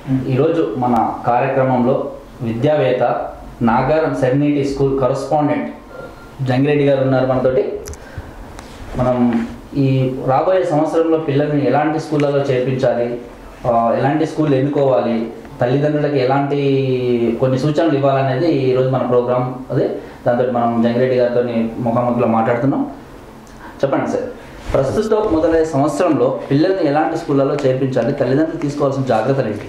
ఈరోజు మన కార్యక్రమంలో విద్యావేత్త Nagaram serenity school correspondent Jangireddy గారు ఉన్నారు మనతోటి. మనం ఈ రాబోయే సంవత్సరంలో పిల్లల్ని ఎలాంటి స్కూళ్ళలో చేర్పించాలి, ఎలాంటి స్కూల్ ఎన్నుకోవాలి, తల్లిదండ్రులకి ఎలాంటి కొన్ని సూచనలు ఇవ్వాలనేది ఈరోజు మన ప్రోగ్రామ్ అదే. దాంతో మనం జంగిరెడ్డి గారితో ముఖాముఖిలో మాట్లాడుతున్నాం. చెప్పండి సార్, ప్రస్తుతం మొదలయ్యే సంవత్సరంలో పిల్లల్ని ఎలాంటి స్కూళ్ళలో చేర్పించాలి, తల్లిదండ్రులు తీసుకోవాల్సిన జాగ్రత్తలు ఏంటి?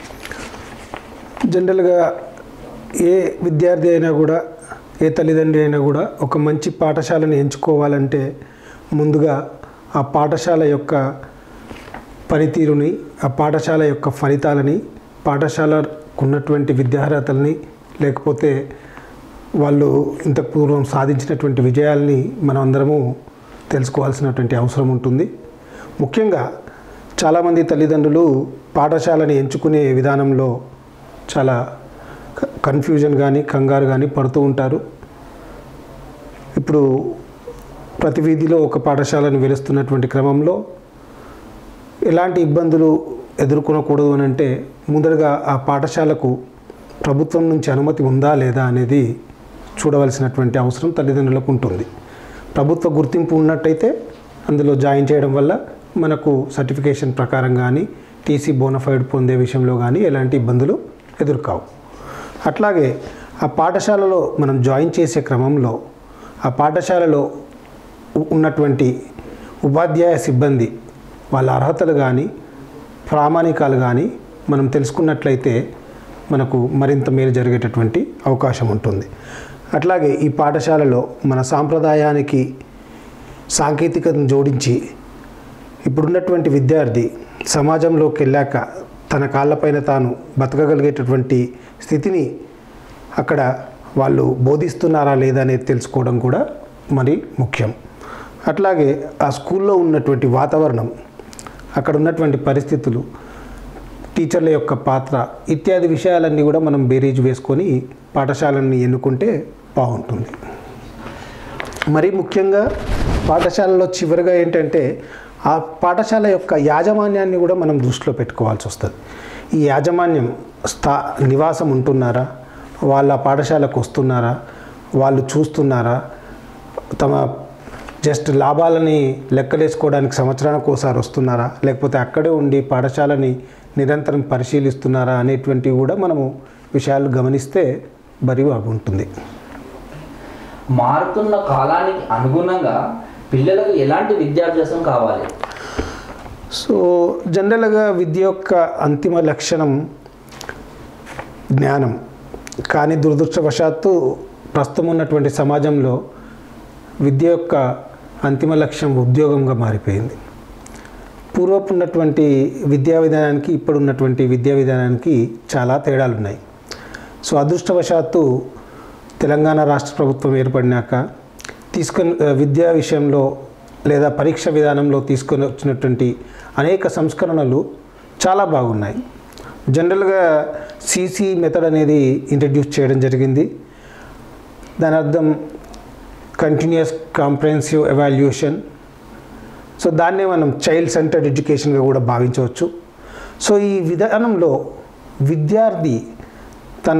జనరల్గా ఏ విద్యార్థి అయినా కూడా, ఏ తల్లిదండ్రి అయినా కూడా ఒక మంచి పాఠశాలను ఎంచుకోవాలంటే ముందుగా ఆ పాఠశాల యొక్క పనితీరుని, ఆ పాఠశాల యొక్క ఫలితాలని, పాఠశాలకు ఉన్నటువంటి విద్యార్హతల్ని, లేకపోతే వాళ్ళు ఇంతకు పూర్వం సాధించినటువంటి విజయాల్ని మనం అందరము తెలుసుకోవాల్సినటువంటి అవసరం ఉంటుంది. ముఖ్యంగా చాలామంది తల్లిదండ్రులు పాఠశాలని ఎంచుకునే విధానంలో చాలా కన్ఫ్యూజన్ కానీ కంగారు కానీ పడుతూ ఉంటారు. ఇప్పుడు ప్రతి వీధిలో ఒక పాఠశాలను వెలుస్తున్నటువంటి క్రమంలో ఎలాంటి ఇబ్బందులు ఎదుర్కొనకూడదు అని అంటే ముందరగా ఆ పాఠశాలకు ప్రభుత్వం నుంచి అనుమతి ఉందా లేదా అనేది చూడవలసినటువంటి అవసరం తల్లిదండ్రులకు ఉంటుంది. ప్రభుత్వ గుర్తింపు ఉన్నట్టయితే అందులో జాయిన్ చేయడం వల్ల మనకు సర్టిఫికేషన్ ప్రకారం కానీ టీసీ బోనఫైడ్ పొందే విషయంలో కానీ ఎలాంటి ఇబ్బందులు ఎదుర్కావు. అట్లాగే ఆ పాఠశాలలో మనం జాయిన్ చేసే క్రమంలో ఆ పాఠశాలలో ఉన్నటువంటి ఉపాధ్యాయ సిబ్బంది వాళ్ళ అర్హతలు కానీ ప్రామాణికాలు కానీ మనం తెలుసుకున్నట్లయితే మనకు మరింత మేలు జరిగేటటువంటి అవకాశం ఉంటుంది. అట్లాగే ఈ పాఠశాలలో మన సాంప్రదాయానికి సాంకేతికతను జోడించి ఇప్పుడున్నటువంటి విద్యార్థి సమాజంలోకి వెళ్ళాక తన కాళ్ళపైన తాను బతకగలిగేటటువంటి స్థితిని అక్కడ వాళ్ళు బోధిస్తున్నారా లేదా అనేది తెలుసుకోవడం కూడా మరి ముఖ్యం. అట్లాగే ఆ స్కూల్లో ఉన్నటువంటి వాతావరణం, అక్కడ ఉన్నటువంటి పరిస్థితులు, టీచర్ల యొక్క పాత్ర ఇత్యాది విషయాలన్నీ కూడా మనం బేరీజ్ వేసుకొని పాఠశాలని ఎన్నుకుంటే బాగుంటుంది. మరి ముఖ్యంగా పాఠశాలలో చివరిగా ఏంటంటే ఆ పాఠశాల యొక్క యాజమాన్యాన్ని కూడా మనం దృష్టిలో పెట్టుకోవాల్సి వస్తుంది. ఈ యాజమాన్యం నివాసం ఉంటున్నారా, వాళ్ళ పాఠశాలకు వస్తున్నారా, వాళ్ళు చూస్తున్నారా, తమ జస్ట్ లాభాలని లెక్కలేసుకోవడానికి సంవత్సరానికి ఒకసారి వస్తున్నారా, లేకపోతే అక్కడే ఉండి పాఠశాలని నిరంతరం పరిశీలిస్తున్నారా అనేటువంటివి కూడా మనము విషయాలు గమనిస్తే బరి ఉంటుంది. మారుతున్న కాలానికి అనుగుణంగా పిల్లలకు ఎలాంటి విద్యాభ్యాసం కావాలి? సో జనరల్గా విద్య యొక్క అంతిమ లక్షణం జ్ఞానం. కానీ దురదృష్టవశాత్తు ప్రస్తుతం ఉన్నటువంటి సమాజంలో విద్య యొక్క అంతిమ లక్ష్యం ఉద్యోగంగా మారిపోయింది. పూర్వపు ఉన్నటువంటి విద్యా విధానానికి ఇప్పుడున్నటువంటి విద్యా విధానానికి చాలా తేడాలు ఉన్నాయి. సో అదృష్టవశాత్తు తెలంగాణ రాష్ట్ర ప్రభుత్వం ఏర్పడినాక విద్యా విషయంలో లేదా పరీక్ష విధానంలో తీసుకొని వచ్చినటువంటి అనేక సంస్కరణలు చాలా బాగున్నాయి. జనరల్గా సిసి మెథడ్ అనేది ఇంట్రడ్యూస్ చేయడం జరిగింది. దాని అర్థం కంటిన్యూస్ కాంప్రహెన్సివ్ ఎవాల్యుయేషన్. సో దాన్నే మనం చైల్డ్ సెంటర్డ్ ఎడ్యుకేషన్గా కూడా భావించవచ్చు. సో ఈ విధానంలో విద్యార్థి తన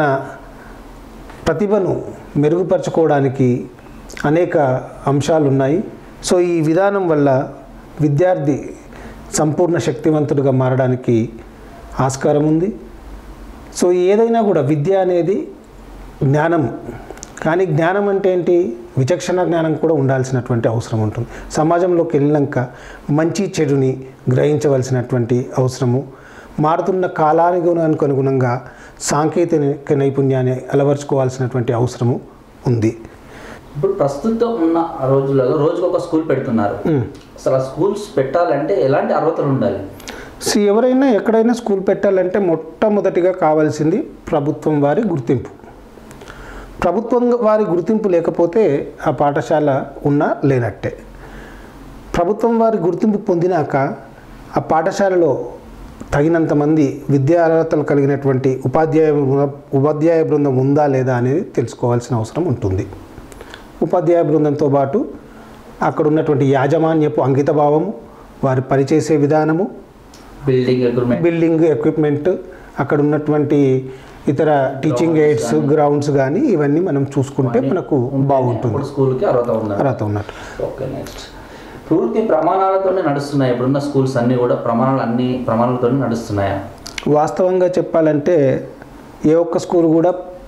ప్రతిభను మెరుగుపరచుకోవడానికి అనేక అంశాలు ఉన్నాయి. సో ఈ విధానం వల్ల విద్యార్థి సంపూర్ణ శక్తివంతుడిగా మారడానికి ఆస్కారం ఉంది. సో ఏదైనా కూడా విద్య అనేది జ్ఞానం. కానీ జ్ఞానం అంటే ఏంటి? విచక్షణ జ్ఞానం కూడా ఉండాల్సినటువంటి అవసరం ఉంటుంది. సమాజంలోకి వెళ్ళినాక మంచి చెడుని గ్రహించవలసినటువంటి అవసరము, మారుతున్న కాలానికి అనుగుణంగా సాంకేతిక నైపుణ్యాన్ని అలవర్చుకోవాల్సినటువంటి అవసరము ఉంది. ఇప్పుడు ప్రస్తుతం ఉన్న రోజులలో రోజుకు ఒక స్కూల్ పెడుతున్నారు. అసలు ఆ స్కూల్స్ పెట్టాలంటే ఎలాంటి అర్హతలు ఉండాలి? ఎవరైనా ఎక్కడైనా స్కూల్ పెట్టాలంటే మొట్టమొదటిగా కావాల్సింది ప్రభుత్వం వారి గుర్తింపు. ప్రభుత్వం వారి గుర్తింపు లేకపోతే ఆ పాఠశాల ఉన్నా లేనట్టే. ప్రభుత్వం వారి గుర్తింపు పొందినాక ఆ పాఠశాలలో తగినంత మంది విద్యా అర్హతలు కలిగినటువంటి ఉపాధ్యాయ బృందం ఉందా లేదా అనేది తెలుసుకోవాల్సిన అవసరం ఉంటుంది. ఉపాధ్యాయ బృందంతో పాటు అక్కడ ఉన్నటువంటి యాజమాన్యపు అంకితభావము, వారి పనిచేసే విధానము, బిల్డింగ్ ఎక్విప్మెంట్, అక్కడ ఉన్నటువంటి ఇతర టీచింగ్ ఎయిడ్స్ గ్రౌండ్స్ కానీ ఇవన్నీ మనం చూసుకుంటే మనకు బాగుంటుంది. స్కూల్కి అర్హత ఉన్నట్టు. ఓకే, నెక్స్ట్ పూర్తి ప్రమాణాలతోనే నడుస్తున్నాయి ఇప్పుడున్న స్కూల్స్ అన్నీ కూడా ప్రమాణాలతోనే నడుస్తున్నాయా? వాస్తవంగా చెప్పాలంటే ఏ ఒక్క స్కూల్ కూడా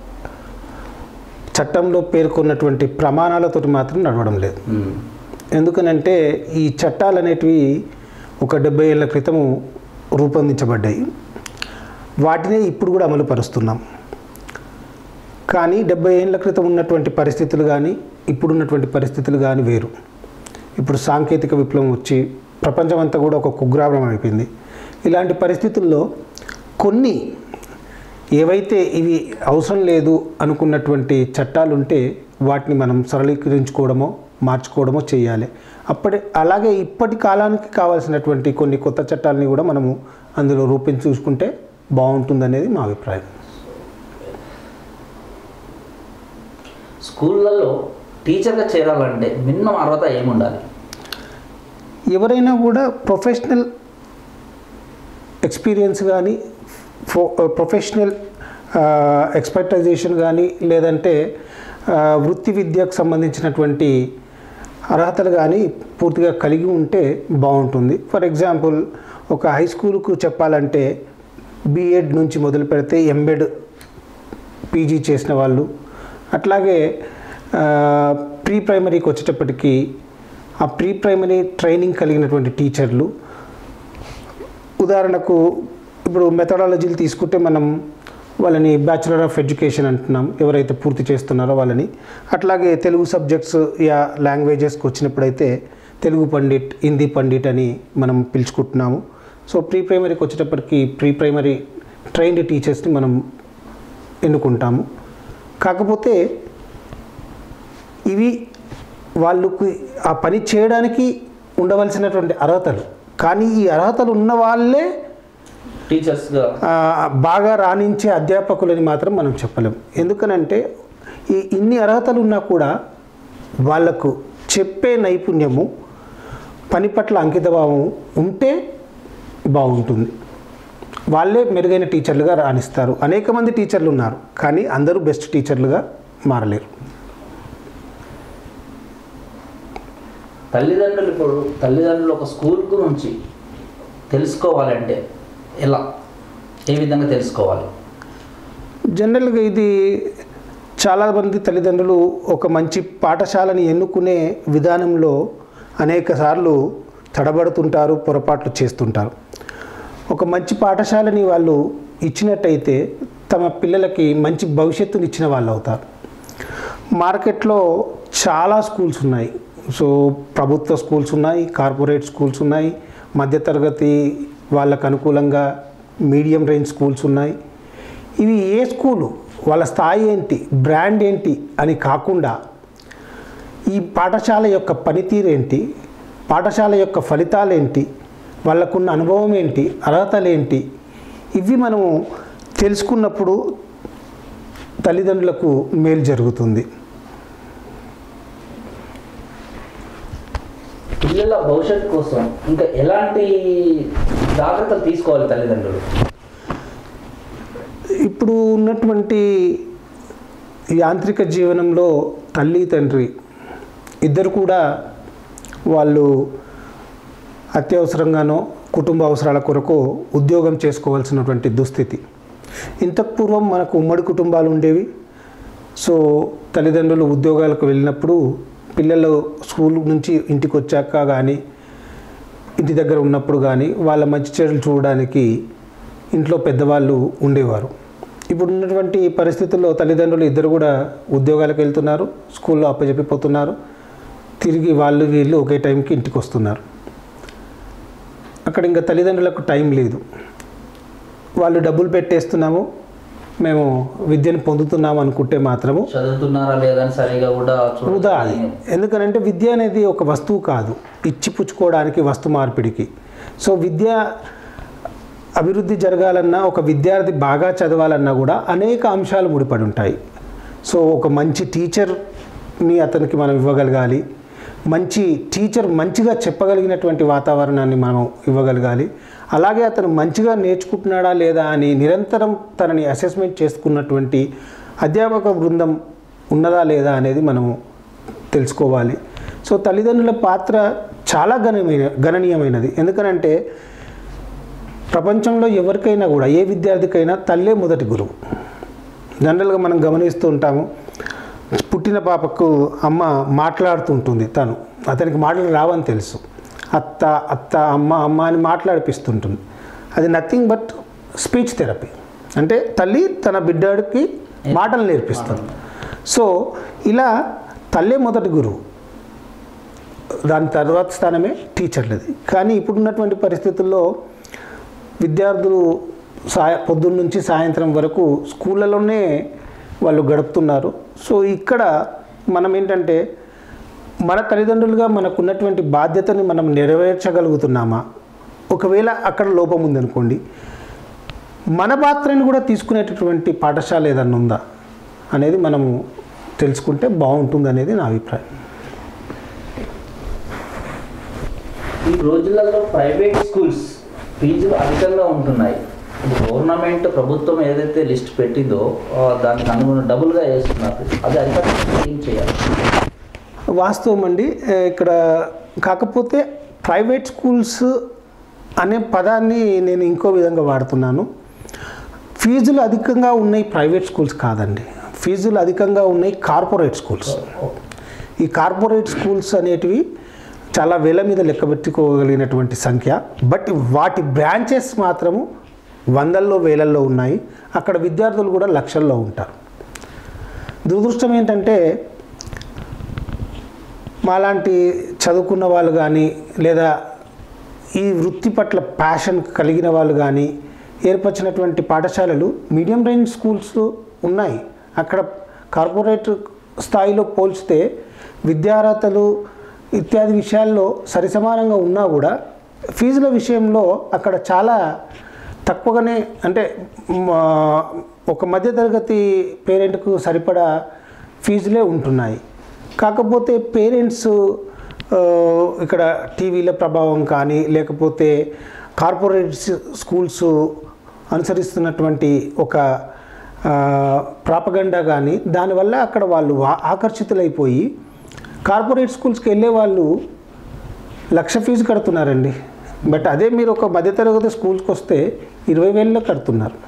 చట్టంలో పేర్కొన్నటువంటి ప్రమాణాలతో మాత్రం నడవడం లేదు. ఎందుకనంటే ఈ చట్టాలు అనేటివి ఒక 70 ఏళ్ల క్రితము రూపొందించబడ్డాయి. వాటినే ఇప్పుడు కూడా అమలు పరుస్తున్నాం. కానీ 70 ఏళ్ల క్రితం ఉన్నటువంటి పరిస్థితులు కానీ ఇప్పుడున్నటువంటి పరిస్థితులు కానీ వేరు. ఇప్పుడు సాంకేతిక విప్లవం వచ్చి ప్రపంచం అంతా కూడా ఒక కుగ్రామం అయిపోయింది. ఇలాంటి పరిస్థితుల్లో కొన్ని ఏవైతే ఇవి అవసరం లేదు అనుకున్నటువంటి చట్టాలు ఉంటే వాటిని మనం సరళీకరించుకోవడమో మార్చుకోవడమో చేయాలి. అలాగే ఇప్పటి కాలానికి కావాల్సినటువంటి కొన్ని కొత్త చట్టాలని కూడా మనము అందులో చూసుకుంటే బాగుంటుందనేది మా అభిప్రాయం. స్కూళ్ళల్లో టీచర్గా చేరాలంటే మినిమం అర్హత ఏముండాలి? ఎవరైనా కూడా ప్రొఫెషనల్ ఎక్స్పీరియన్స్ కానీ ప్రొఫెషనల్ ఎక్స్పర్టైజేషన్ కానీ లేదంటే వృత్తి విద్యకు సంబంధించినటువంటి అర్హతలు కానీ పూర్తిగా కలిగి ఉంటే బాగుంటుంది. ఫర్ ఎగ్జాంపుల్ ఒక హై స్కూల్కు చెప్పాలంటే బీఎడ్ నుంచి మొదలు పెడితే ఎంబెడ్ పీజీ చేసిన వాళ్ళు, అట్లాగే ప్రీ ప్రైమరీకి వచ్చేటప్పటికి ఆ ప్రీ ప్రైమరీ ట్రైనింగ్ కలిగినటువంటి టీచర్లు. ఉదాహరణకు ఇప్పుడు మెథడాలజీలు తీసుకుంటే మనం వాళ్ళని బ్యాచులర్ ఆఫ్ ఎడ్యుకేషన్ అంటున్నాం, ఎవరైతే పూర్తి చేస్తున్నారో వాళ్ళని. అట్లాగే తెలుగు సబ్జెక్ట్స్ యా లాంగ్వేజెస్కి వచ్చినప్పుడైతే తెలుగు పండిట్, హిందీ పండిట్ అని మనం పిలుచుకుంటున్నాము. సో ప్రీ ప్రైమరీకి వచ్చేటప్పటికి ప్రీ ప్రైమరీ ట్రైన్డ్ టీచర్స్ని మనం ఎన్నుకుంటాము. కాకపోతే ఇవి వాళ్ళకి ఆ పని చేయడానికి ఉండవలసినటువంటి అర్హతలు. కానీ ఈ అర్హతలు ఉన్న వాళ్ళే టీచర్స్గా బాగా రాణించే అధ్యాపకులని మాత్రం మనం చెప్పలేం. ఎందుకనంటే ఇన్ని అర్హతలు ఉన్నా కూడా వాళ్లకు చెప్పే నైపుణ్యము, పని పట్ల అంకితభావం ఉంటే బాగుంటుంది. వాళ్ళే మెరుగైన టీచర్లుగా రాణిస్తారు. అనేక మంది టీచర్లు ఉన్నారు, కానీ అందరూ బెస్ట్ టీచర్లుగా మారలేరు. తల్లిదండ్రులు ఒక స్కూల్ గురించి తెలుసుకోవాలంటే ఏ విధంగా తెలుసుకోవాలి? జనరల్గా ఇది చాలామంది తల్లిదండ్రులు ఒక మంచి పాఠశాలని ఎన్నుకునే విధానంలో అనేక సార్లు తడబడుతుంటారు, పొరపాట్లు చేస్తుంటారు. ఒక మంచి పాఠశాలని వాళ్ళు ఇచ్చినట్టయితే తమ పిల్లలకి మంచి భవిష్యత్తుని ఇచ్చిన వాళ్ళు అవుతారు. మార్కెట్లో చాలా స్కూల్స్ ఉన్నాయి. సో ప్రభుత్వ స్కూల్స్ ఉన్నాయి, కార్పొరేట్ స్కూల్స్ ఉన్నాయి, మధ్యతరగతి వాళ్ళకు అనుకూలంగా మీడియం రేంజ్ స్కూల్స్ ఉన్నాయి. ఇవి ఏ స్కూలు, వాళ్ళ స్థాయి ఏంటి, బ్రాండ్ ఏంటి అని కాకుండా ఈ పాఠశాల యొక్క పనితీరు ఏంటి, పాఠశాల యొక్క ఫలితాలు ఏంటి, వాళ్ళకున్న అనుభవం ఏంటి, అర్హతలు ఏంటి, ఇవి మనము తెలుసుకున్నప్పుడు తల్లిదండ్రులకు మేలు జరుగుతుంది. పిల్లల భవిష్యత్తు కోసం ఇంకా ఎలాంటి జాగ్రత్తలు తీసుకోవాలి తల్లిదండ్రులు? ఇప్పుడు ఉన్నటువంటి యాంత్రిక జీవనంలో తల్లి తండ్రి ఇద్దరు కూడా వాళ్ళు అత్యవసరంగానో కుటుంబ అవసరాల కొరకు ఉద్యోగం చేసుకోవాల్సినటువంటి దుస్థితి. ఇంతకు పూర్వం మనకు ఉమ్మడి కుటుంబాలు ఉండేవి. సో తల్లిదండ్రులు ఉద్యోగాలకు వెళ్ళినప్పుడు పిల్లలు స్కూల్ నుంచి ఇంటికి వచ్చాక కానీ ఇంటి దగ్గర ఉన్నప్పుడు కానీ వాళ్ళ మంచి చెడులు చూడడానికి ఇంట్లో పెద్దవాళ్ళు ఉండేవారు. ఇప్పుడు ఉన్నటువంటి పరిస్థితుల్లో తల్లిదండ్రులు ఇద్దరు కూడా ఉద్యోగాలకు వెళ్తున్నారు, స్కూల్లో అప్పచెప్పిపోతున్నారు, తిరిగి వాళ్ళు వీళ్ళు ఒకే టైంకి ఇంటికి వస్తున్నారు. అక్కడ ఇంకా తల్లిదండ్రులకు టైం లేదు. వాళ్ళు డబ్బులు పెట్టేస్తున్నాము, మేము విద్యను పొందుతున్నాము అనుకుంటే మాత్రము చదువుతున్నారా లేదని సరిగా కూడా వృధా అది. ఎందుకనంటే విద్య అనేది ఒక వస్తువు కాదు, ఇచ్చి పుచ్చుకోవడానికి, వస్తు మార్పిడికి. సో విద్య అభివృద్ధి జరగాలన్నా, ఒక విద్యార్థి బాగా చదవాలన్నా కూడా అనేక అంశాలు ముడిపడి ఉంటాయి. సో ఒక మంచి టీచర్ని అతనికి మనం ఇవ్వగలగాలి, మంచి టీచర్ మంచిగా చెప్పగలిగినటువంటి వాతావరణాన్ని మనం ఇవ్వగలగాలి. అలాగే అతను మంచిగా నేర్చుకుంటున్నాడా లేదా అని నిరంతరం తనని అసెస్మెంట్ చేసుకున్నటువంటి అధ్యాపక బృందం ఉన్నదా లేదా అనేది మనము తెలుసుకోవాలి. సో తల్లిదండ్రుల పాత్ర చాలా గణనీయమైనది. ఎందుకనంటే ప్రపంచంలో ఎవరికైనా కూడా ఏ విద్యార్థికైనా తల్లే మొదటి గురువు. జనరల్గా మనం గమనిస్తూ ఉంటాము, పుట్టిన పాపకు అమ్మ మాట్లాడుతుంటుంది, అతనికి మాటలు రావని తెలుసు, అత్త అత్త అమ్మ అమ్మ అని మాట్లాడిపిస్తుంటుంది. అది నథింగ్ బట్ స్పీచ్ థెరపీ. అంటే తల్లి తన బిడ్డకి మాటలు నేర్పిస్తుంది. సో ఇలా తల్లే మొదటి గురువు, దాని తర్వాత స్థానమే టీచర్లది. కానీ ఇప్పుడున్నటువంటి పరిస్థితుల్లో విద్యార్థులు పొద్దున్న నుంచి సాయంత్రం వరకు స్కూళ్ళలోనే వాళ్ళు గడుపుతున్నారు. సో ఇక్కడ మనం ఏంటంటే మన తల్లిదండ్రులుగా మనకున్నటువంటి బాధ్యతని మనం నెరవేర్చగలుగుతున్నామా? ఒకవేళ అక్కడ లోపం ఉందనుకోండి, మన పాత్రని కూడా తీసుకునేటటువంటి పాఠశాల ఏదన్నా ఉందా అనేది మనము తెలుసుకుంటే బాగుంటుంది అనేది నా అభిప్రాయం. ఈ రోజులలో ప్రైవేట్ స్కూల్స్ ఫీజులు అధికంగా ఉంటున్నాయి. గవర్నమెంట్ ప్రభుత్వం ఏదైతే లిస్ట్ పెట్టిందో దానికి అనుగుణ డబుల్గా వేస్తున్నారు. అది అధికంగా ఏం చేయాలి? వాస్తవం అండి. ఇక్కడ కాకపోతే ప్రైవేట్ స్కూల్స్ అనే పదాన్ని నేను ఇంకో విధంగా వాడుతున్నాను. ఫీజులు అధికంగా ఉన్నాయి ప్రైవేట్ స్కూల్స్ కాదండి, ఫీజులు అధికంగా ఉన్నాయి కార్పొరేట్ స్కూల్స్. ఈ కార్పొరేట్ స్కూల్స్ అనేటివి చాలా వేల మీద లెక్కబెట్టుకోగలిగినటువంటి సంఖ్య. బట్ వాటి బ్రాంచెస్ మాత్రము వందల్లో వేలల్లో ఉన్నాయి. అక్కడ విద్యార్థులు కూడా లక్షల్లో ఉంటారు. దురదృష్టం ఏంటంటే మాలాంటి చదువుకున్న వాళ్ళు కానీ లేదా ఈ వృత్తి పట్ల ప్యాషన్ కలిగిన వాళ్ళు కానీ ఏర్పరిచినటువంటి పాఠశాలలు మీడియం రేంజ్ స్కూల్స్ ఉన్నాయి. అక్కడ కార్పొరేట్ స్థాయిలో పోల్చితే విద్యార్హతలు ఇత్యాది విషయాల్లో సరిసమానంగా ఉన్నా కూడా ఫీజుల విషయంలో అక్కడ చాలా తక్కువగానే, అంటే ఒక మధ్యతరగతి పేరెంట్కు సరిపడా ఫీజులే ఉంటున్నాయి. కాకపోతే పేరెంట్స్ ఇక్కడ టీవీల ప్రభావం కానీ లేకపోతే కార్పొరేట్ స్కూల్స్ అనుసరిస్తున్నటువంటి ఒక ప్రాపగండా కానీ దానివల్ల అక్కడ వాళ్ళు ఆకర్షితులైపోయి కార్పొరేట్ స్కూల్స్కి వెళ్ళే వాళ్ళు 1,00,000 ఫీజు కడుతున్నారండి. బట్ అదే మీరు ఒక మధ్యతరగతి స్కూల్స్కి వస్తే 20,000 కడుతున్నారు.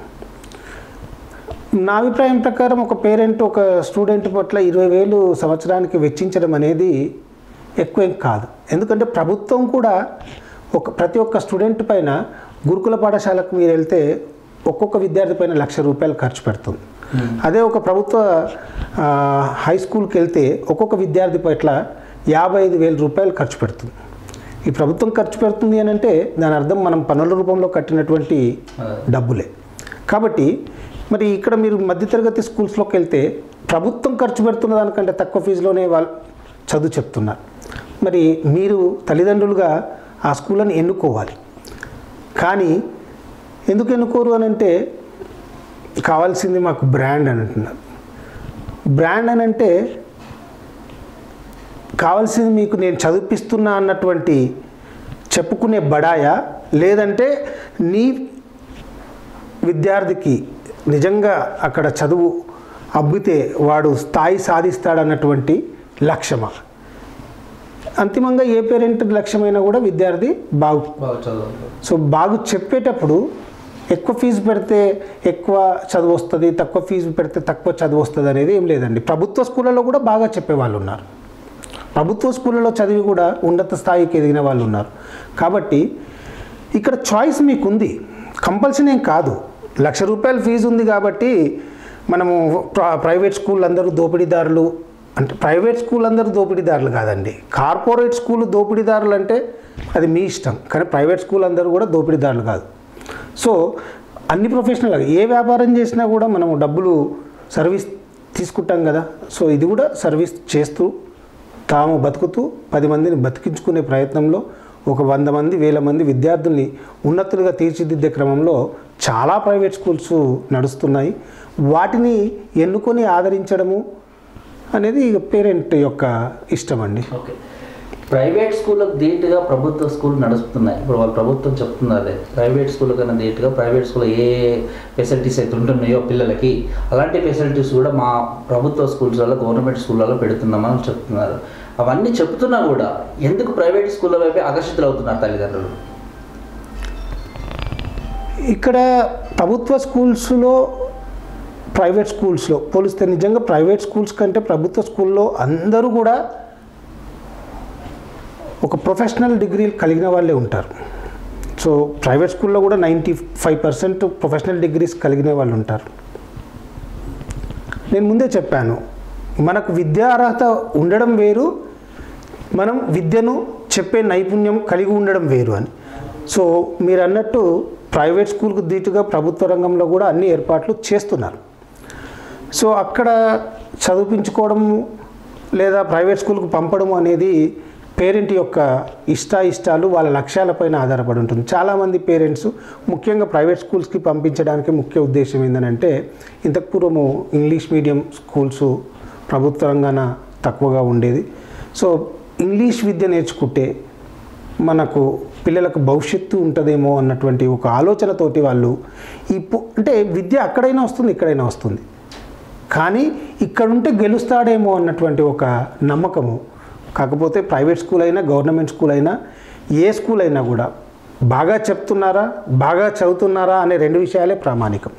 నా అభిప్రాయం ప్రకారం ఒక పేరెంట్ ఒక స్టూడెంట్ పట్ల 20,000 సంవత్సరానికి వెచ్చించడం అనేది ఎక్కువ కాదు. ఎందుకంటే ప్రభుత్వం కూడా ప్రతి ఒక్క స్టూడెంట్ పైన గురుకుల పాఠశాలకు మీరు వెళ్తే ఒక్కొక్క విద్యార్థి పైన ₹1,00,000 ఖర్చు పెడుతుంది. అదే ఒక ప్రభుత్వ హై స్కూల్కి వెళ్తే ఒక్కొక్క విద్యార్థి పట్ల ₹55,000 ఖర్చు పెడుతుంది. ఈ ప్రభుత్వం ఖర్చు పెడుతుంది అని అంటే దాని అర్థం మనం పన్నుల రూపంలో కట్టినటువంటి డబ్బులే. కాబట్టి మరి ఇక్కడ మీరు మధ్యతరగతి స్కూల్స్లోకి వెళ్తే ప్రభుత్వం ఖర్చు పెడుతున్న దానికంటే తక్కువ ఫీజులోనే వాళ్ళు చదువు చెప్తున్నారు. మరి మీరు తల్లిదండ్రులుగా ఆ స్కూళ్ళని ఎన్నుకోవాలి. కానీ ఎందుకు ఎన్నుకోరు అని అంటే కావాల్సింది మాకు బ్రాండ్ అని అంటున్నారు. బ్రాండ్ అని అంటే కావాల్సింది మీకు నేను చదివిపిస్తున్నా అన్నటువంటి చెప్పుకునే బడాయా, లేదంటే నీ విద్యార్థికి నిజంగా అక్కడ చదువు అబ్బితే వాడు స్థాయి సాధిస్తాడన్నటువంటి లక్ష్యమా? అంతిమంగా ఏ పేరెంట్ లక్ష్యమైనా కూడా విద్యార్థి సో బాగు చెప్పేటప్పుడు ఎక్కువ ఫీజు పెడితే ఎక్కువ చదువు వస్తుంది, తక్కువ ఫీజు పెడితే తక్కువ చదువు వస్తుంది అనేది ఏం లేదండి. ప్రభుత్వ స్కూళ్ళలో కూడా బాగా చెప్పేవాళ్ళు ఉన్నారు. ప్రభుత్వ స్కూళ్ళలో చదివి కూడా ఉన్నత స్థాయికి ఎదిగిన వాళ్ళు ఉన్నారు. కాబట్టి ఇక్కడ చాయిస్ మీకు ఉంది, కంపల్సరీ ఏం కాదు. ₹1,00,000 ఫీజు ఉంది కాబట్టి మనము ప్రైవేట్ స్కూల్ అందరూ దోపిడీదారులు అంటే ప్రైవేట్ స్కూల్ అందరూ దోపిడీదారులు కాదండి. కార్పొరేట్ స్కూల్ దోపిడీదారులు అంటే అది మీ ఇష్టం, కానీ ప్రైవేట్ స్కూల్ అందరూ కూడా దోపిడీదారులు కాదు. సో అన్ని ప్రొఫెషనల్ ఏ వ్యాపారం చేసినా కూడా మనము డబ్బులు సర్వీస్ తీసుకుంటాం కదా. సో ఇది కూడా సర్వీస్ చేస్తూ తాము బతుకుతూ 10 మందిని బతికించుకునే ప్రయత్నంలో ఒక 100 మంది 1000 మంది విద్యార్థుల్ని ఉన్నతులుగా తీర్చిదిద్దే క్రమంలో చాలా ప్రైవేట్ స్కూల్స్ నడుస్తున్నాయి. వాటిని ఎన్నుకొని ఆదరించడము అనేది పేరెంట్ యొక్క ఇష్టం అండి. ఓకే, ప్రైవేట్ స్కూళ్ళకు ధీటుగా ప్రభుత్వ స్కూల్ నడుస్తున్నాయి. ఇప్పుడు వాళ్ళు ప్రభుత్వం చెప్తున్నారు ప్రైవేట్ స్కూల్ కన్నా ధీటుగా ప్రైవేట్ స్కూల్లో ఏ ఫెసిలిటీస్ అయితే ఉంటున్నాయో పిల్లలకి అలాంటి ఫెసిలిటీస్ కూడా మా ప్రభుత్వ స్కూల్స్లలో గవర్నమెంట్ స్కూళ్ళలో పెడుతున్నామని చెప్తున్నారు. అవన్నీ చెప్తున్నా కూడా ఎందుకు ప్రైవేట్ స్కూళ్ళ వైపే ఆకర్షితులు అవుతున్నారు తల్లిదండ్రులు? ఇక్కడ ప్రభుత్వ స్కూల్స్లో ప్రైవేట్ స్కూల్స్లో పోలిస్తే నిజంగా ప్రైవేట్ స్కూల్స్ కంటే ప్రభుత్వ స్కూల్లో అందరూ కూడా ఒక ప్రొఫెషనల్ డిగ్రీలు కలిగిన వాళ్ళే ఉంటారు. సో ప్రైవేట్ స్కూల్లో కూడా 95% ప్రొఫెషనల్ డిగ్రీస్ కలిగిన వాళ్ళు ఉంటారు. నేను ముందే చెప్పాను, మనకు విద్యా అర్హత ఉండడం వేరు, మనం విద్యను చెప్పే నైపుణ్యం కలిగి ఉండడం వేరు అని. సో మీరు అన్నట్టు ప్రైవేట్ స్కూల్కు ధీటుగా ప్రభుత్వ రంగంలో కూడా అన్ని ఏర్పాట్లు చేస్తున్నారు. సో అక్కడ చదివించుకోవడము లేదా ప్రైవేట్ స్కూల్కు పంపడము అనేది పేరెంట్ యొక్క ఇష్టాలు వాళ్ళ లక్ష్యాలపైన ఆధారపడి ఉంటుంది. చాలామంది పేరెంట్స్ ముఖ్యంగా ప్రైవేట్ స్కూల్స్కి పంపించడానికి ముఖ్య ఉద్దేశం ఏంటంటే, ఇంతకు పూర్వము ఇంగ్లీష్ మీడియం స్కూల్స్ ప్రభుత్వ రంగాన తక్కువగా ఉండేది. సో ఇంగ్లీష్ విద్య నేర్చుకుంటే మనకు పిల్లలకు భవిష్యత్తు ఉంటుందేమో అన్నటువంటి ఒక ఆలోచనతోటి వాళ్ళు అంటే విద్య అక్కడైనా వస్తుంది ఇక్కడైనా వస్తుంది, కానీ ఇక్కడుంటే గెలుస్తాడేమో అన్నటువంటి ఒక నమ్మకము. కాకపోతే ప్రైవేట్ స్కూల్ అయినా గవర్నమెంట్ స్కూల్ అయినా ఏ స్కూల్ అయినా కూడా బాగా చెప్తున్నారా బాగా చదువుతున్నారా అనే రెండు విషయాలే ప్రామాణికం.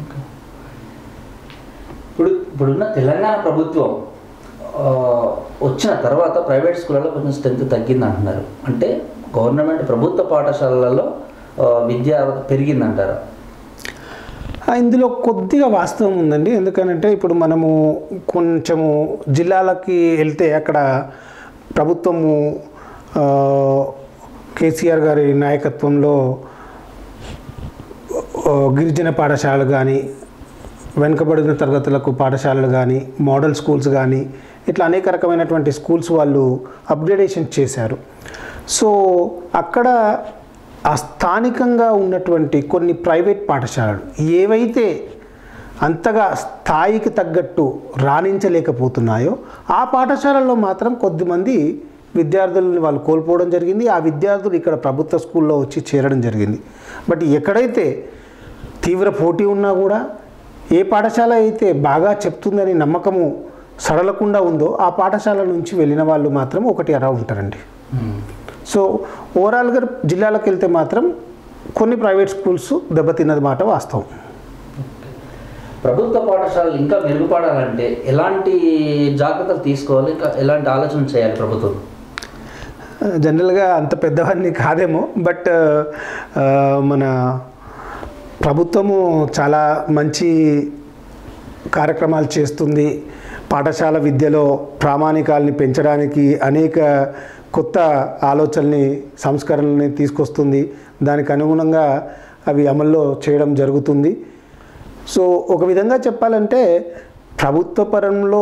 ఇప్పుడున్న తెలంగాణ ప్రభుత్వం వచ్చిన తర్వాత ప్రైవేట్ స్కూళ్ళలో కొంచెం స్ట్రెంత్ తగ్గింది అంటున్నారు. అంటే గవర్నమెంట్ ప్రభుత్వ పాఠశాలలలో విద్య పెరిగిందంటారా? ఇందులో కొద్దిగా వాస్తవం ఉందండి. ఎందుకనంటే ఇప్పుడు మనము కొంచెము జిల్లాలకి వెళ్తే అక్కడ ప్రభుత్వము కేసీఆర్ గారి నాయకత్వంలో గిరిజన పాఠశాలలు కానీ, వెనుకబడిన తరగతులకు పాఠశాలలు కానీ, మోడల్ స్కూల్స్ కానీ, ఇట్లా అనేక రకమైనటువంటి స్కూల్స్ వాళ్ళు అప్గ్రేడేషన్ చేశారు. సో అక్కడ ఆ స్థానికంగా ఉన్నటువంటి కొన్ని ప్రైవేట్ పాఠశాలలు ఏవైతే అంతగా స్థాయికి తగ్గట్టు రాణించలేకపోతున్నాయో ఆ పాఠశాలల్లో మాత్రం కొద్దిమంది విద్యార్థులను వాళ్ళు కోల్పోవడం జరిగింది. ఆ విద్యార్థులు ఇక్కడ ప్రభుత్వ స్కూల్లో వచ్చి చేరడం జరిగింది. బట్ ఎక్కడైతే తీవ్ర పోటీ ఉన్నా కూడా ఏ పాఠశాల అయితే బాగా చెప్తుందని నమ్మకము సడలకుండా ఉందో ఆ పాఠశాల నుంచి వెళ్ళిన వాళ్ళు మాత్రం ఒకటి అరా ఉంటారండి. సో ఓవరాల్గా జిల్లాలకు వెళ్తే మాత్రం కొన్ని ప్రైవేట్ స్కూల్స్ దెబ్బతిన్నది మాట వాస్తవం. ప్రభుత్వ పాఠశాలలు ఇంకా మెరుగుపడాలంటే ఎలాంటి జాగ్రత్తలు తీసుకోవాలి, ఇంకా ఎలాంటి ఆలోచన చేయాలి ప్రభుత్వం? జనరల్గా అంత పెద్దవాడిని కాదేమో, బట్ మన ప్రభుత్వము చాలా మంచి కార్యక్రమాలు చేస్తుంది. పాఠశాల విద్యలో ప్రామాణికాలని పెంచడానికి అనేక కొత్త ఆలోచనల్ని సంస్కరణల్ని తీసుకొస్తుంది. దానికి అనుగుణంగా అవి అమల్లో చేయడం జరుగుతుంది. సో ఒక విధంగా చెప్పాలంటే ప్రభుత్వంలో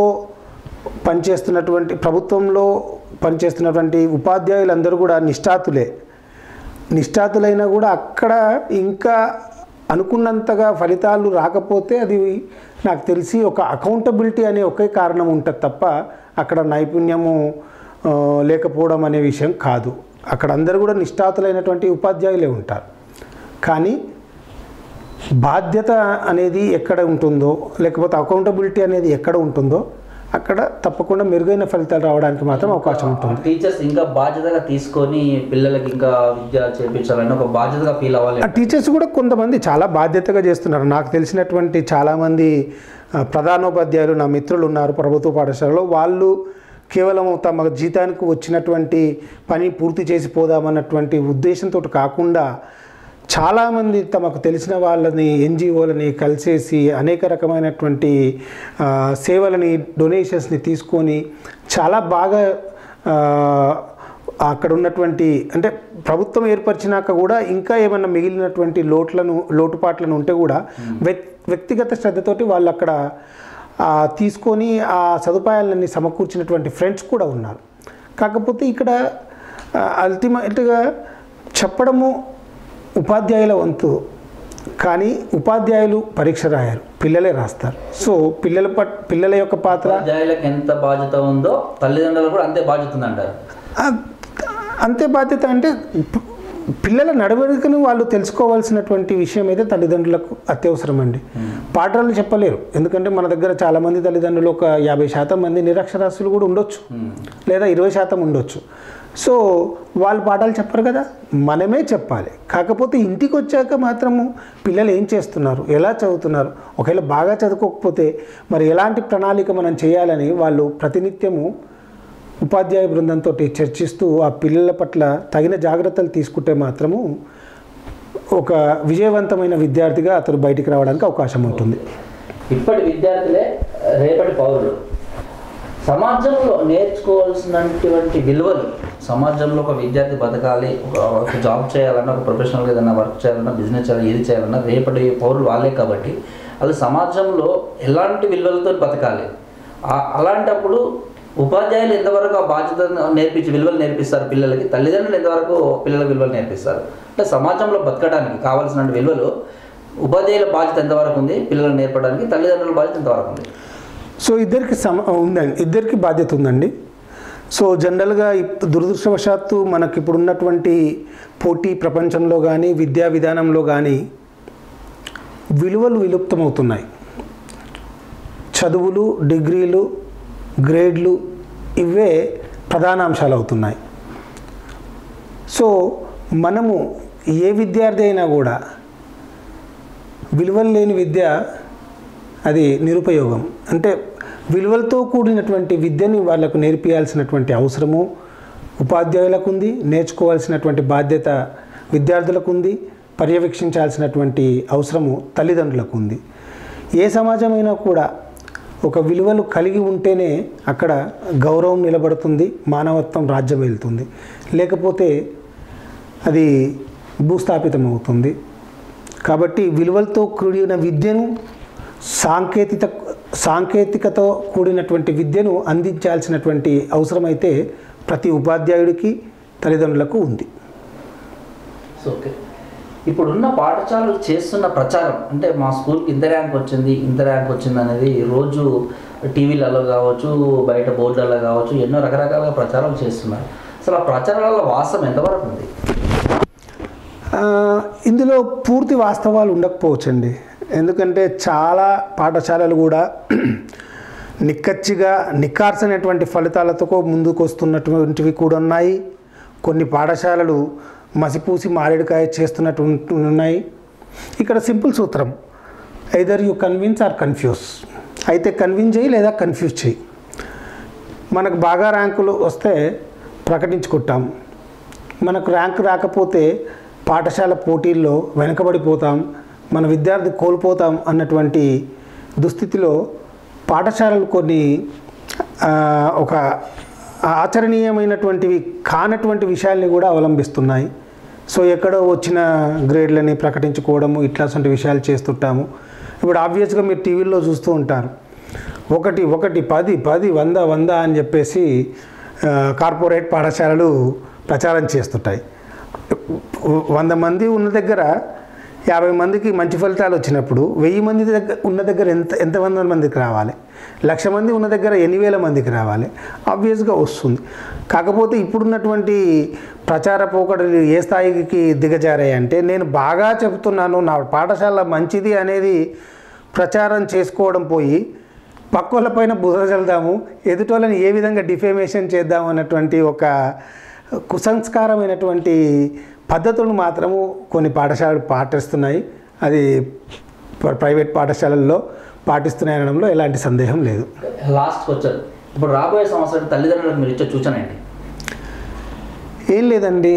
పనిచేస్తున్నటువంటి ఉపాధ్యాయులందరూ కూడా నిష్ఠాతులైనా కూడా అక్కడ ఇంకా అనుకున్నంతగా ఫలితాలు రాకపోతే అది నాకు తెలిసి ఒక అకౌంటబిలిటీ అనే ఒకే కారణం ఉంటుంది తప్ప అక్కడ నైపుణ్యము లేకపోవడం అనే విషయం కాదు. అక్కడ అందరూ కూడా నిష్ఠాతులైనటువంటి ఉపాధ్యాయులే ఉంటారు. కానీ బాధ్యత అనేది ఎక్కడ ఉంటుందో, లేకపోతే అకౌంటబిలిటీ అనేది ఎక్కడ ఉంటుందో అక్కడ తప్పకుండా మెరుగైన ఫలితాలు రావడానికి మాత్రం అవకాశం ఉంటుంది. టీచర్స్ ఇంకా బాధ్యతగా తీసుకొని పిల్లలకి ఇంకా విద్య చేయించాలని ఒక బాధ్యతగా ఫీల్ అవ్వాలి. టీచర్స్ కూడా కొంతమంది చాలా బాధ్యతగా చేస్తున్నారు. నాకు తెలిసినటువంటి చాలామంది ప్రధానోపాధ్యాయులు నా మిత్రులు ఉన్నారు ప్రభుత్వ పాఠశాలలో. వాళ్ళు కేవలం తమ జీతానికి వచ్చినటువంటి పని పూర్తి చేసి పోదామన్నటువంటి ఉద్దేశంతో కాకుండా చాలామంది తమకు తెలిసిన వాళ్ళని ఎన్జిఓలని కలిసేసి అనేక రకమైనటువంటి సేవలని డొనేషన్స్ని తీసుకొని చాలా బాగా అక్కడ ఉన్నటువంటి అంటే ప్రభుత్వం ఏర్పరిచినాక కూడా ఇంకా ఏమన్నా మిగిలినటువంటి లోటుపాట్లను ఉంటే కూడా వ్యక్తిగత శ్రద్ధతోటి వాళ్ళు అక్కడ తీసుకొని ఆ సదుపాయాలన్నీ సమకూర్చినటువంటి ఫ్రెండ్స్ కూడా ఉన్నారు. కాకపోతే ఇక్కడ అల్టిమేట్గా చెప్పడము ఉపాధ్యాయుల వంతు, కానీ ఉపాధ్యాయులు పరీక్ష రాయారు, పిల్లలే రాస్తారు. సో పిల్లల యొక్క పాత్ర ఉపాధ్యాయులకు ఎంత బాధ్యత ఉందో తల్లిదండ్రులు కూడా అంతే బాధ్యత ఉందంటారు. అంతే బాధ్యత అంటే పిల్లల నడవడికను వాళ్ళు తెలుసుకోవాల్సినటువంటి విషయం అయితే తల్లిదండ్రులకు అత్యవసరం అండి. పాఠాలు చెప్పలేరు, ఎందుకంటే మన దగ్గర చాలామంది తల్లిదండ్రులు ఒక 50% మంది నిరక్షరాస్యులు కూడా ఉండొచ్చు, లేదా 20% ఉండొచ్చు. సో వాళ్ళు పాఠాలు చెప్పరు కదా, మనమే చెప్పాలి. కాకపోతే ఇంటికి వచ్చాక మాత్రము పిల్లలు ఏం చేస్తున్నారు, ఎలా చదువుతున్నారు, ఒకవేళ బాగా చదువుకోకపోతే మరి ఎలాంటి ప్రణాళిక మనం చేయాలని వాళ్ళు ప్రతినిత్యము ఉపాధ్యాయ బృందంతో చర్చిస్తూ ఆ పిల్లల పట్ల తగిన జాగ్రత్తలు తీసుకుంటే మాత్రము ఒక విజయవంతమైన విద్యార్థిగా అతను బయటికి రావడానికి అవకాశం ఉంటుంది. ఇప్పటి విద్యార్థులే రేపటి పౌరులు. సమాజంలో నేర్చుకోవాల్సినటువంటి విలువలు, సమాజంలో ఒక విద్యార్థి బతకాలి, ఒక జాబ్ చేయాలన్నా, ఒక ప్రొఫెషనల్గా ఏదైనా వర్క్ చేయాలన్నా, బిజినెస్ చేయాలి, ఏది చేయాలన్నా రేపటి పౌరులు వాళ్ళే. కాబట్టి వాళ్ళు సమాజంలో ఎలాంటి విలువలతో బతకాలి, అలాంటప్పుడు ఉపాధ్యాయులు ఎంతవరకు ఆ బాధ్యతను విలువలు నేర్పిస్తారు పిల్లలకి, తల్లిదండ్రులు ఎంతవరకు పిల్లలకు విలువలు నేర్పిస్తారు? అంటే సమాజంలో బతకడానికి కావాల్సిన విలువలు ఉపాధ్యాయుల బాధ్యత ఎంతవరకు ఉంది, పిల్లలకు నేర్పడానికి తల్లిదండ్రుల బాధ్యత ఎంతవరకు ఉంది? సో ఉందండి, ఇద్దరికి బాధ్యత ఉందండి. సో జనరల్గా దురదృష్టవశాత్తు మనకి ఇప్పుడు ఉన్నటువంటి పోటీ ప్రపంచంలో కానీ విద్యా విధానంలో కానీ విలువలు విలుప్తమవుతున్నాయి. చదువులు, డిగ్రీలు, గ్రేడ్లు ఇవే ప్రధాన అంశాలు అవుతున్నాయి. సో మనము ఏ విద్యార్థి అయినా కూడా విలువలు లేని విద్య అది నిరుపయోగం. అంటే విలువలతో కూడినటువంటి విద్యని వాళ్ళకు నేర్పించాల్సినటువంటి అవసరము ఉపాధ్యాయులకు ఉంది, నేర్చుకోవాల్సినటువంటి బాధ్యత విద్యార్థులకు ఉంది, పర్యవేక్షించాల్సినటువంటి అవసరము తల్లిదండ్రులకు ఉంది. ఏ సమాజమైనా కూడా ఒక విలువలు కలిగి ఉంటేనే అక్కడ గౌరవం నిలబడుతుంది, మానవత్వం రాజ్యం వెళ్తుంది. లేకపోతే అది భూస్థాపితం అవుతుంది. కాబట్టి విలువలతో కూడిన విద్యను, సాంకేతికతో కూడినటువంటి విద్యను అందించాల్సినటువంటి అవసరమైతే ప్రతి ఉపాధ్యాయుడికి, తల్లిదండ్రులకు ఉంది. ఓకే, ఇప్పుడున్న పాఠశాలలు చేస్తున్న ప్రచారం అంటే మా స్కూల్కి ఇంత ర్యాంక్ వచ్చింది అనేది రోజు టీవీలలో కావచ్చు, బయట బోర్డులలో కావచ్చు, ఎన్నో రకరకాలుగా ప్రచారాలు చేస్తున్నారు. అసలు ఆ ప్రచారాల వాస్తవం ఎంతవరకు ఉంది? ఇందులో పూర్తి వాస్తవాలు ఉండకపోవచ్చండి. ఎందుకంటే చాలా పాఠశాలలు కూడా నిక్కార్సైనటువంటి ఫలితాలతో ముందుకు వస్తున్నటువంటివి కూడా ఉన్నాయి. కొన్ని పాఠశాలలు మసిపూసి మారేడుకాయ చేస్తున్నట్టు ఉన్నాయి. ఇక్కడ సింపుల్ సూత్రం, either you convince or confuse. అయితే కన్విన్స్ చేయి లేదా కన్ఫ్యూజ్ చేయి. మనకు బాగా ర్యాంకులు వస్తే ప్రకటించుకుంటాం, మనకు ర్యాంక్ రాకపోతే పాఠశాల పోటీల్లో వెనకబడిపోతాం, మన విద్యార్థి కోల్పోతాం అన్నటువంటి దుస్థితిలో పాఠశాలలు కొన్ని ఒక ఆచరణీయమైనటువంటివి కానటువంటి విషయాల్ని కూడా అవలంబిస్తున్నాయి. సో ఎక్కడో వచ్చిన గ్రేడ్లని ప్రకటించుకోవడము, ఇట్లాంటి విషయాలు చేస్తుంటాము. ఇప్పుడు ఆబ్వియస్గా మీరు టీవీల్లో చూస్తూ ఉంటారు, 1 10 10 100 100 అని చెప్పేసి కార్పొరేట్ పాఠశాలలు ప్రచారం చేస్తుంటాయి. 100 మంది ఉన్న దగ్గర 50 మందికి మంచి ఫలితాలు వచ్చినప్పుడు 1000 మంది ఉన్న దగ్గర ఎంత మందికి రావాలి? 1,00,000 మంది ఉన్న దగ్గర 8,000 మందికి రావాలి. ఆబ్వియస్గా వస్తుంది. కాకపోతే ఇప్పుడున్నటువంటి ప్రచార పోకడలు ఏ స్థాయికి దిగజారాయి అంటే, నేను బాగా చెబుతున్నాను, నా పాఠశాల మంచిది అనేది ప్రచారం చేసుకోవడం పోయి పక్కోళ్ళపైన బురద చల్దాము, ఎదుటోళ్ళని ఏ విధంగా డిఫేమేషన్ చేద్దాము అన్నటువంటి ఒక కుసంస్కారమైనటువంటి పద్ధతులను మాత్రము కొన్ని పాఠశాలలు పాటిస్తున్నాయి. అది ప్రైవేట్ పాఠశాలల్లో పాటిస్తున్నాయి అనడంలో ఎలాంటి సందేహం లేదు. లాస్ట్కి వచ్చారు, ఇప్పుడు రాబోయే సంవత్సరం తల్లిదండ్రులకు మీరు ఇచ్చే సూచన ఏంటి? ఏం లేదండి,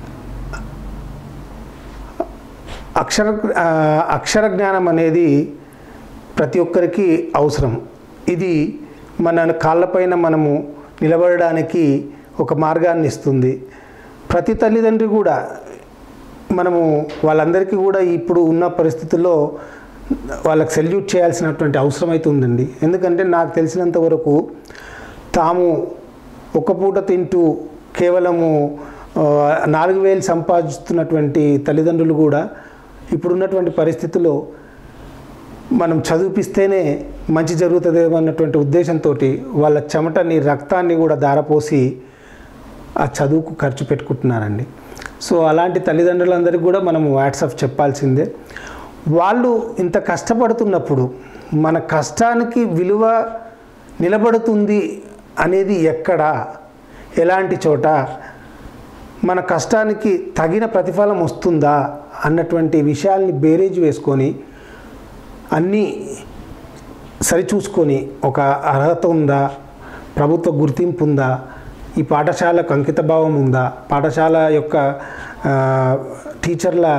అక్షర జ్ఞానం అనేది ప్రతి ఒక్కరికి అవసరం. ఇది మన కాళ్ళపైన మనము నిలబడడానికి ఒక మార్గాన్ని ఇస్తుంది. ప్రతి తల్లిదండ్రి కూడా మనము వాళ్ళందరికీ కూడా ఇప్పుడు ఉన్న పరిస్థితుల్లో వాళ్ళకి సెల్యూట్ చేయాల్సినటువంటి అవసరం అయితే ఉందండి. ఎందుకంటే నాకు తెలిసినంత వరకు తాము ఒక పూట తింటూ కేవలము 4,000 సంపాదిస్తున్నటువంటి తల్లిదండ్రులు కూడా ఇప్పుడున్నటువంటి పరిస్థితుల్లో మనం చదివిపిస్తేనే మంచి జరుగుతుందేమో అన్నటువంటి ఉద్దేశంతో వాళ్ళ చెమటని, రక్తాన్ని కూడా ధారపోసి ఆ చదువుకు ఖర్చు పెట్టుకుంటున్నారండి. సో అలాంటి తల్లిదండ్రులందరికీ కూడా మనం వాట్సాప్ చెప్పాల్సిందే. వాళ్ళు ఇంత కష్టపడుతున్నప్పుడు మన కష్టానికి విలువ నిలబడుతుంది అనేది ఎక్కడ, ఎలాంటి చోట, మన కష్టానికి తగిన ప్రతిఫలం వస్తుందా అన్నటువంటి విషయాల్ని బేరేజ్ వేసుకొని అన్నీ సరిచూసుకొని ఒక అర్హత ఉందా, ప్రభుత్వ గుర్తింపు ఉందా, ఈ పాఠశాలకు అంకితభావం ఉందా, పాఠశాల యొక్క టీచర్ల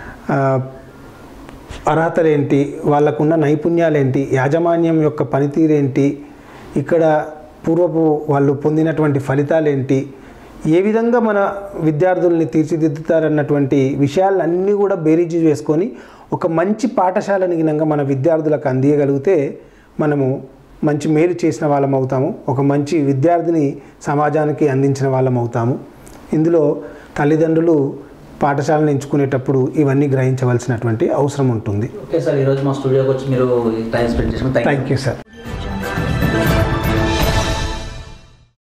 అర్హతలేంటి, వాళ్ళకున్న నైపుణ్యాలేంటి, యాజమాన్యం యొక్క పనితీరేంటి, ఇక్కడ పూర్వపు వాళ్ళు పొందినటువంటి ఫలితాలేంటి, ఏ విధంగా మన విద్యార్థుల్ని తీర్చిదిద్దుతారన్నటువంటి విషయాలన్నీ కూడా బేరీజు వేసుకొని ఒక మంచి పాఠశాలని గినంగా మన విద్యార్థులకు అందియగలిగితే మనము మంచి మేలు చేసిన వాళ్ళం అవుతాము, ఒక మంచి విద్యార్థిని సమాజానికి అందించిన వాళ్ళం అవుతాము. ఇందులో తల్లిదండ్రులు పాఠశాలను ఎంచుకునేటప్పుడు ఇవన్నీ గ్రహించవలసినటువంటి అవసరం ఉంటుంది. ఓకే సార్, ఈరోజు మా స్టూడియోకి వచ్చి మీరు టైం స్పెండ్ చేసిన థ్యాంక్ యూ సార్.